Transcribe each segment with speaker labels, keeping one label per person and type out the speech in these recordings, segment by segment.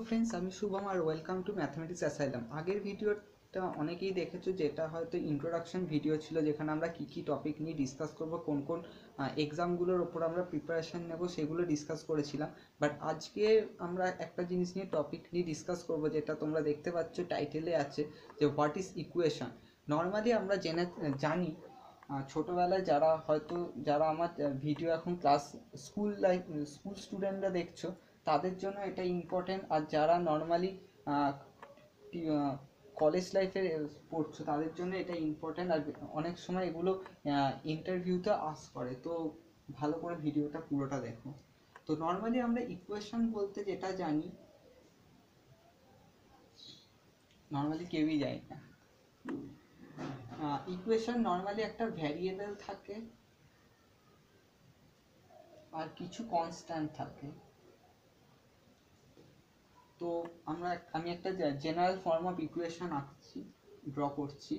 Speaker 1: Friends, আমি শুভম আর welcome to Mathematics Asylum. আগের ভিডিওটা অনেকেই দেখেছো, যেটা হয়তো ইন্ট্রোডাকশন ভিডিও ছিল, যেখানে আমরা কী কী টপিক নিয়ে ডিসকাস করবো, কোন কোন এক্সামগুলোর ওপর আমরা প্রিপারেশান নেব, সেগুলো ডিসকাস করেছিলাম। বাট আজকে আমরা একটা জিনিস নিয়ে টপিক নিয়ে ডিসকাস করবো, যেটা তোমরা দেখতে পাচ্ছ টাইটেলে আছে, যে হোয়াট ইজ ইকুয়েশন। নর্মালি আমরা জানি ছোটোবেলায় যারা আমার ভিডিও এখন স্কুল স্টুডেন্টরা দেখছো, তাদের জন্য এটা ইম্পর্টেন্ট। আর যারা নর্মালি কলেজ লাইফে পড়ছো, তাদের জন্য এটা ইম্পর্টেন্ট। আর অনেক সময় এগুলো ইন্টারভিউতে আস্ক করে, তো ভালো করে ভিডিওটা পুরোটা দেখো। তো নর্মালি আমরা ইকুয়েশন বলতে যেটা জানি, নর্মালি কেউই জানি না। ইকুয়েশন নর্মালি একটা ভ্যারিয়েবল থাকে আর কিছু কনস্ট্যান্ট থাকে। তো আমি একটা general form of equation draw করছি।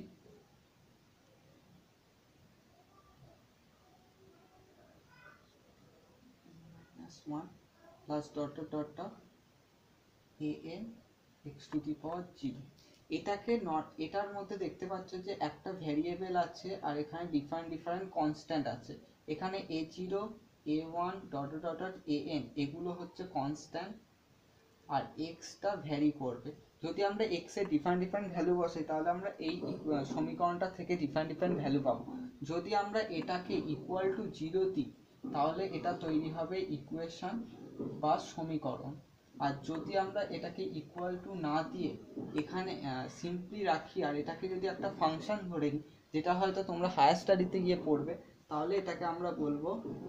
Speaker 1: -1 plus dot dot dot an x to the power 0। এটার মধ্যে দেখতে পাচ্ছ যে একটা ভ্যারিয়েবল আছে আর এখানে ডিফারেন্ট কনস্ট্যান্ট আছে। এখানে a0 a1 dot dot dot an এগুলো হচ্ছে কনস্ট্যান্ট, আর এক্সটা ভ্যারি করবে। যদি আমরা এক্স এর ডিফারেন্ট ভ্যালু বসাই, তাহলে আমরা এই সমীকরণটা থেকে ডিফারেন্ট ভ্যালু পাবো। যদি আমরা এটাকে ইকুয়াল টু 0 দিই, তাহলে এটা তৈরি হবে ইকুয়েশন বা সমীকরণ। আর যদি আমরা এটাকে ইকুয়াল টু না দিয়ে এখানে সিম্পলি রাখি, আর এটাকে যদি একটা ফাংশন ধরে নিই, যেটা হয়তো তোমরা হায়ার স্টাডিতে গিয়ে পড়বে, তাহলে এটাকে আমরা বলবো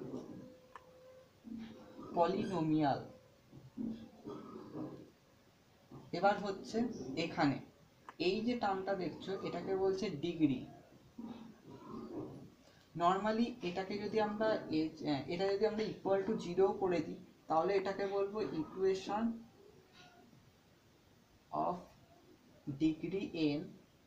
Speaker 1: পলিনোমিয়াল। এবার হচ্ছে এখানে এই যে টার্মটা দেখছো, এটাকে বলছে ডিগ্রি। নর্মালি এটাকে যদি আমরা ইকুয়াল টু 0 করে দিই, তাহলে এটাকে বলবো equation of degree n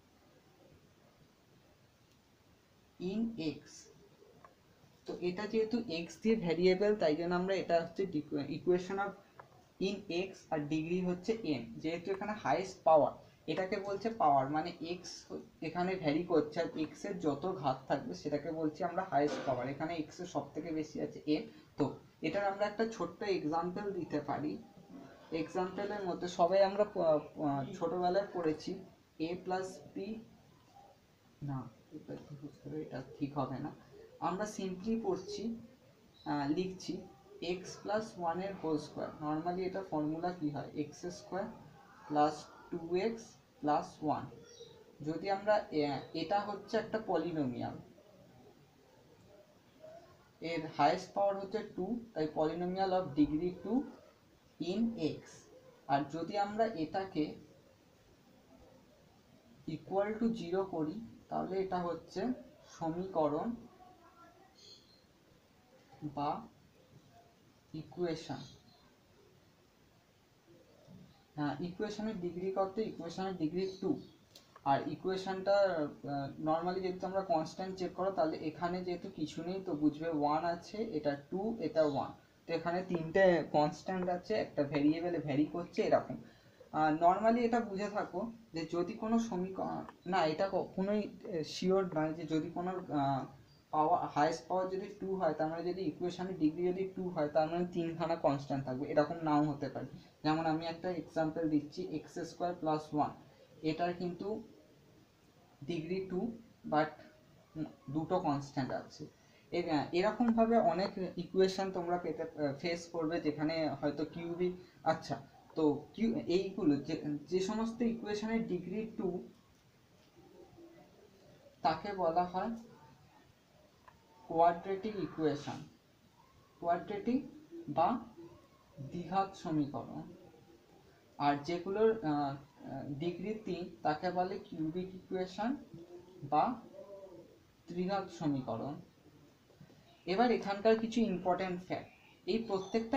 Speaker 1: in x. তো এটা যেহেতু এক্স দিয়ে ভ্যারিয়েবল, তাই জন্য আমরা এটা হচ্ছে ইকুয়েশন অফ ইন এক্স, আর ডিগ্রি হচ্ছে n। যেহেতু এখানে হাইয়েস্ট পাওয়ার, এটাকে বলছে পাওয়ার, মানে এক্স এখানে ভ্যারি করছে, আর এক্স এর যত ঘাত থাকবে সেটাকে বলছি আমরা হাইয়েস্ট পাওয়ার। এখানে এক্স এর সব থেকে বেশি আছে n। তো এটার আমরা একটা ছোট্ট এক্সাম্পল দিতে পারি। এক্সাম্পলের মধ্যে সবাই আমরা ছোটবেলায় পড়েছি a প্লাস বি, না এটা ঠিক হবে না। আমরা সিম্পলি লিখছি x প্লাস 1 এর হোল স্কোয়ার। নর্মালি এটা ফর্মুলা কি হয়, x square plus 2x plus 1। যদি আমরা এটা হচ্ছে একটা পলিনোমিয়াল, এর হাইয়েস্ট পাওয়ার হচ্ছে 2, তাই polynomial of degree 2 in x। আর যদি আমরা এটাকে ইকুয়াল টু 0 করি, তাহলে এটা হচ্ছে সমীকরণ বা ইকুয়েশন। ইকুয়েশনের ডিগ্রি কত? ইকুয়েশনের ডিগ্রি 2। আর ইকুয়েশনটা নর্মালি যেহেতু আমরা কনস্ট্যান্ট চেক করো, তাহলে এখানে যেহেতু কিছু নেই, তো বুঝবে 1 আছে, এটা 2, এটা 1। তো এখানে তিনটে কনস্ট্যান্ট আছে, একটা ভ্যারিয়েবলে ভ্যারি করছে এরকম। নর্মালি এটা বুঝে থাকো যে যদি কোনো সমীকরণ, না এটা কখনোই শিওর নয় যে যদি কোনো হাইয়েস্ট পাওয়ার যদি 2 হয়, তার মানে যদি ইকুয়েশনের ডিগ্রি যদি 2 হয়, তার মানে 3খানা কনস্ট্যান্ট থাকবে, এরকম নাও হতে পারে। যেমন আমি একটা এক্সাম্পল দিচ্ছি, এক্স স্কোয়ার প্লাস 1, এটার কিন্তু ডিগ্রি 2, বাট দুটো কনস্ট্যান্ট আছে। এরকমভাবে অনেক ইকুয়েশন তোমরা ফেস করবে, যেখানে হয়তো কিউবিক। আচ্ছা, তো এইগুলো যে সমস্ত ইকুয়েশনের ডিগ্রি 2, তাকে বলা হয় কোয়াড্রেটিক ইকুয়েশন, কোয়াড্রেটিক বা দ্বিঘাত সমীকরণ। আর যেগুলোর ডিগ্রি 3, তাকে বলে কিউবিক ইকুয়েশন বা ত্রিঘাত সমীকরণ। এবার এখানকার কিছু ইম্পর্টেন্ট ফ্যাক্ট। এই প্রত্যেকটা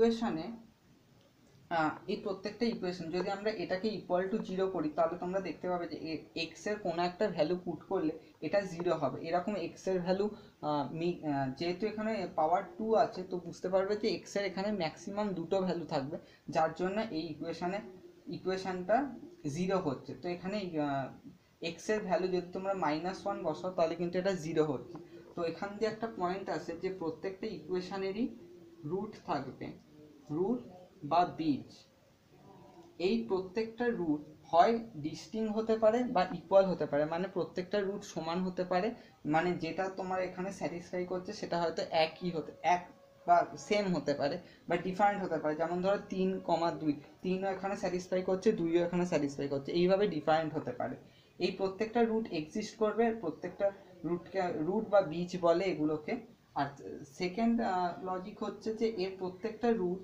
Speaker 1: ইকুয়েশন যদি আমরা এটাকে ইকুয়াল টু 0 করি, তাহলে তোমরা দেখতে পাবে যে এক্স এর কোনো একটা ভ্যালু পুট করলে এটা 0 হবে। এরকম এক্স এর ভ্যালু যেহেতু এখানে পাওয়ার 2 আছে, তো বুঝতে পারবে যে এক্স এর এখানে ম্যাক্সিমাম দুটো ভ্যালু থাকবে, যার জন্য এই ইকুয়েশনটা 0 হচ্ছে। তো এখানে এক্স এর ভ্যালু যদি তোমরা -1 বসাও তাহলে কিন্তু এটা 0 হচ্ছে। তো এখান দিয়ে একটা পয়েন্ট আছে যে প্রত্যেকটা ইকুয়েশনেরই রুট থাকবে, রুট বা বীজ। এই প্রত্যেকটা রুট হয় ডিস্টিংক্ট হতে পারে বা ইকুয়াল হতে পারে, মানে প্রত্যেকটা রুট সমান হতে পারে, মানে যেটা তোমার এখানে স্যাটিসফাই করছে সেটা হয়তো এক বা সেম হতে পারে বা ডিফারেন্ট হতে পারে। যেমন ধরো 3,2, 3ও এখানে স্যাটিসফাই করছে, 2ও এখানে স্যাটিসফাই করছে, এইভাবে ডিফারেন্ট হতে পারে। এই প্রত্যেকটা রুট এক্সিস্ট করবে, প্রত্যেকটা রুট বা বীজ বলে এগুলোকে। আর সেকেন্ড লজিক হচ্ছে যে এর প্রত্যেকটা রুট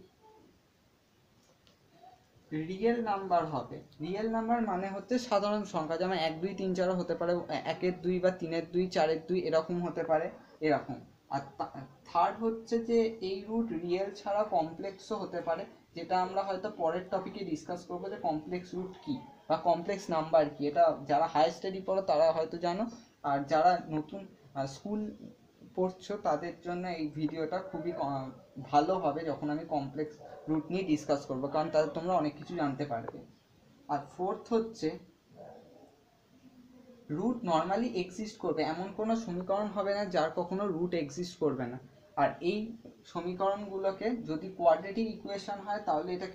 Speaker 1: রিয়েল নাম্বার হবে। রিয়েল নাম্বার মানে হচ্ছে সাধারণ সংখ্যা, যেমন 1, 2, 3, 4 হতে পারে, 1-এর 2 বা 3-এর 2, 4-এর 2 এরকম হতে পারে, এরকম। আর থার্ড হচ্ছে যে এই রুট রিয়েল ছাড়া কমপ্লেক্সও হতে পারে, যেটা আমরা হয়তো পরের টপিকে ডিসকাস করবো যে কমপ্লেক্স রুট কি বা কমপ্লেক্স নাম্বার কি। এটা যারা হায়ার স্টাডি পড়ো তারা হয়তো জানো, আর যারা নতুন স্কুল পড়ছো তাদের জন্য এই ভিডিওটা খুবই ভালো হবে যখন আমি কমপ্লেক্স রুট নিয়ে ডিসকাস করবো, কারণ তাদের তোমরা অনেক কিছু জানতে পারবে। আর ফোর্থ হচ্ছে রুট নর্মালি এক্সিস্ট করবে, এমন কোনো সমীকরণ হবে না যার কখনো রুট এক্সিস্ট করবে না। আর এই সমীকরণগুলোকে যদি কোয়াড্রেটিক ইকুয়েশন হয় তাহলে এটাকে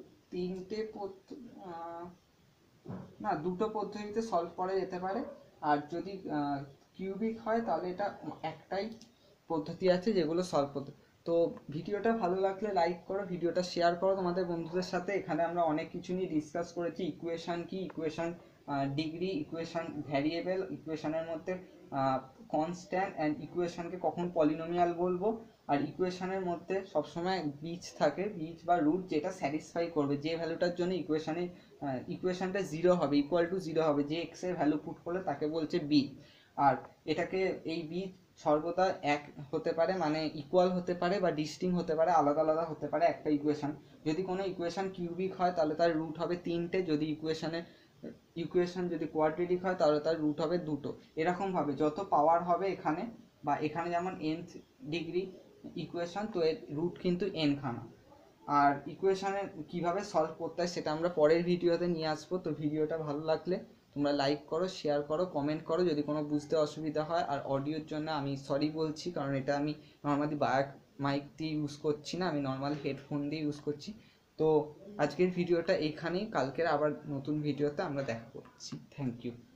Speaker 1: দুটো পদ্ধতিতে সলভ করা যেতে পারে। আর যদি কিউবিক হয় তাহলে এটা একটাই পদ্ধতি আছে যেগুলো সলভ করতে। তো ভিডিওটা ভালো লাগলে লাইক করো, ভিডিওটা শেয়ার করো তোমাদের বন্ধুদের সাথে। এখানে আমরা অনেক কিছু নিয়ে ডিসকাস করেছি, ইকুয়েশন কি, ইকুয়েশন ডিগ্রি, ইকুয়েশন ভ্যারিয়েবল, ইকুয়েশনের মধ্যে কনস্ট্যান্ট, অ্যান্ড ইকুয়েশনকে কখন পলিনোমিয়াল বলবো। আর ইকুয়েশনের মধ্যে সবসময় বীজ থাকে, বীজ বা রুট যেটা স্যাটিসফাই করবে, যে ভ্যালুটার জন্য ইকুয়েশনটা 0 হবে, ইকুয়াল টু 0 হবে, যে এক্স এর ভ্যালু পুট করলে তাকে বলছে বীজ। আর এটাকে এই বীজ সর্বদা এক হতে পারে, মানে ইকুয়াল হতে পারে বা ডিস্টিংক্ট হতে পারে, আলাদা আলাদা হতে পারে একটা ইকুয়েশন। যদি কোনো ইকুয়েশন কিউবিক হয় তাহলে তার রুট হবে 3টে, যদি ইকুয়েশন যদি কোয়াড্রেটিক হয় তাহলে তার রুট হবে 2টো। এরকমভাবে যত পাওয়ার হবে এখানে, বা এখানে যেমন nth ডিগ্রি ইকুয়েশন, তো এর রুট কিন্তু n খানা। আর ইকুয়েশনের কিভাবে সলভ করতে হয় সেটা আমরা পরের ভিডিওতে নিয়ে আসবো। তো ভিডিওটা ভালো লাগলে তোমরা লাইক করো, শেয়ার করো, কমেন্ট করো যদি কোনো বুঝতে অসুবিধা হয়। আর অডিওর জন্য আমি সরি বলছি, কারণ এটা আমি নর্মালি মাইক দিয়ে ইউজ করছি না, আমি নর্মাল হেডফোন দিয়ে ইউজ করছি। তো আজকের ভিডিওটা এইখানেই, কালকের আবার নতুন ভিডিওতে আমরা দেখা করছি। Thank you.